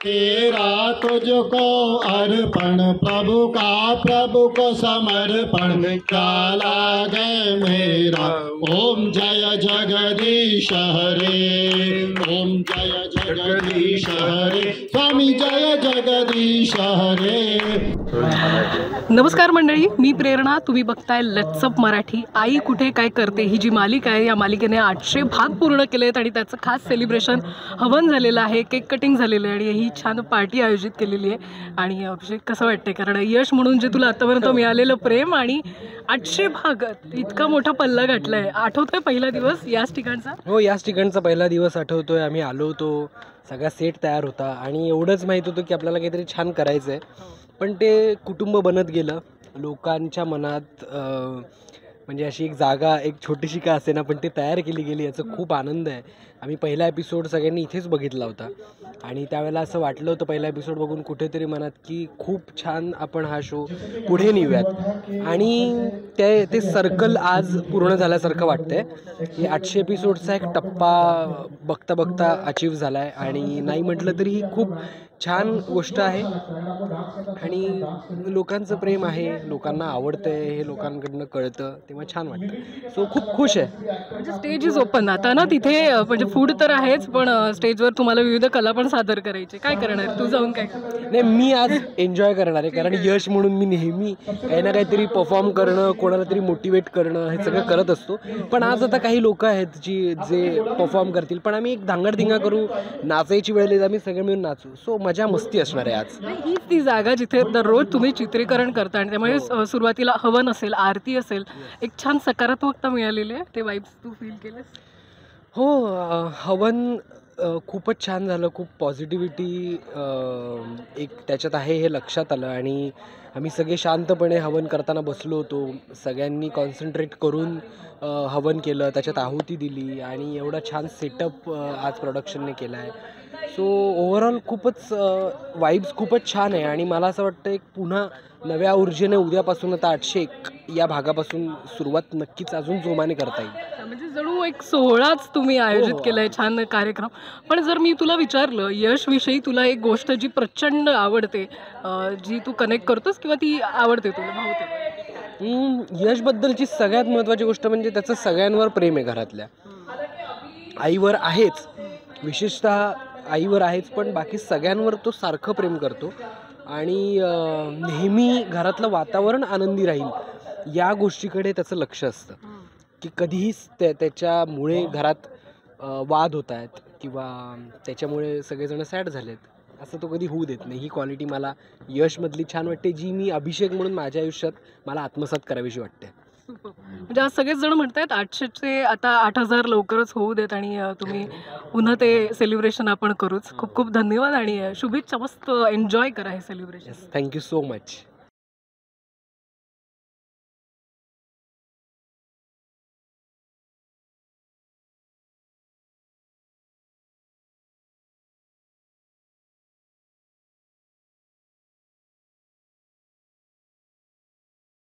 तेरा तुझको अर्पण प्रभु का, प्रभु को समर्पण क्या लागे मेरा। ओम जय जगदीश हरे, ओम जय जगदीश हरे, स्वामी जय जगदीश हरे। नमस्कार मंडळी, मी प्रेरणा. तुम्ही बघताय लेट्स अप मराठी. आई कुठे काय करते ही जी मालिका आहे, या मालिकेने 800 भाग पूर्ण केले आहेत आणि त्याचं खास सेलिब्रेशन हवन झालेलं आहे, केक कटिंग झालेलं आहे आणि ही छान पार्टी आयोजित केलेली आहे. आणि अभिषेक कसं वाटते, कारण यश म्हणून जे तुला आतापर्यंत मिळालेलं प्रेम आणि 800 भाग इतका मोठा पल्ला गाठलाय. आठवतोय पहिला दिवस याच ठिकाणचा? हो, याच ठिकाणचा पहिला दिवस आठवतोय. आम्ही आलो होतो, सगळा सेट तयार होता आणि एवढंच माहीत होतं की आपल्याला काहीतरी छान करायचं आहे. पण ते कुटुंब बनत गेलं लोकांच्या मनात. म्हणजे अशी एक जागा, एक छोटीशी का असेना पण ती तयार केली गेली, याचा खूप आनंद आहे. आम्ही पहिला एपिसोड सगळ्यांनी इथेच बघितला होता आणि त्यावेळेला असं वाटलं होतं पहिला एपिसोड बघून कुठेतरी मनात की खूप छान आपण हा शो पुढे नेऊयात. आणि ते सर्कल आज पूर्ण झाल्यासारखं वाटतंय. की 800 एपिसोडचा एक टप्पा बघता बघता अचीव झाला आहे आणि नाही म्हटलं तरी ही खूप छान गोष्ट आहे आणि लोकांचं प्रेम आहे, लोकांना आवडतंय, हे लोकांकडनं कळतं तेव्हा छान वाटतं. सो खूप खुश आहे. म्हणजे स्टेज इज ओपन आता ना तिथे. म्हणजे फूड तर आहेच, पण स्टेजवर तुम्हाला विविध कला पण सादर करायचे. काय करणार तू जाऊन? काय नाही, मी आज एन्जॉय करणार आहे, कारण यश म्हणून मी नेहमी काही ना काहीतरी परफॉर्म करणं, कोणाला तरी मोटिवेट करणं हे सगळं करत असतो. पण आज आता काही लोक आहेत जे परफॉर्म करतील, पण आम्ही एक धांगडधिंगा करू, नाचायची वेळ येईल, आम्ही सगळे मिळून नाचू. सो मजा मस्ती असणार आहे आज. हीच ती जागा जिथे दररोज तुम्ही चित्रीकरण करता आणि त्यामुळे सुरुवातीला हवन असेल, आरती असेल, एक छान सकारात्मकता मिळालेली आहे. ते वाईब्स तू फील केलेस? हो, हवन खूपच छान झालं. खूप पॉझिटिव्हिटी एक त्याच्यात आहे हे लक्षात आलं आणि आम्ही सगळे शांतपणे हवन करताना बसलो होतो. सगळ्यांनी कॉन्सन्ट्रेट करून हवन केलं, त्याच्यात आहुती दिली आणि एवढा छान सेटअप आज प्रोडक्शनने केला आहे. सो ओव्हरऑल खूपच वाईब्स खूपच छान आहे आणि मला असं वाटतं एक पुन्हा नव्या ऊर्जेने उद्यापासून आता 801 या भागापासून सुरुवात नक्कीच अजून जोमाने करता येईल. म्हणजे जणू एक सोहळाच तुम्ही आयोजित केलाय, छान कार्यक्रम. पण जर मी तुला विचारलं यश विषयी, तुला एक गोष्ट जी प्रचंड आवडते, जी तू कनेक्ट करतोस किंवा ती आवडते तुला, भावते? यशबद्दलची सगळ्यात महत्त्वाची गोष्ट म्हणजे त्याचं सगळ्यांवर प्रेम आहे. घरातल्या आईवर आहेच, विशेषतः आईवर आहेच, पण बाकी सगळ्यांवर तो सारखं प्रेम करतो आणि नेहमी घरातलं वातावरण आनंदी राहील या गोष्टीकडे त्याचं लक्ष असतं. की कधीही त्याच्यामुळे घरात वाद होत आहेत किंवा त्याच्यामुळे सगळेजण सॅड झालेत असं तो कधी होऊ देत नाही. ही क्वालिटी मला यशमधली छान वाटते, जी मी अभिषेक म्हणून माझ्या आयुष्यात मला आत्मसात करावीशी वाटते. म्हणजे आज सगळेच जण म्हणतात 800चे आता 8000 लवकरच होऊ देत आणि तुम्ही पुन्हा ते सेलिब्रेशन आपण करूच. खूप खूप धन्यवाद आणि शुभेच्छा. मस्त एन्जॉय करा हे सेलिब्रेशन. Thank you so much.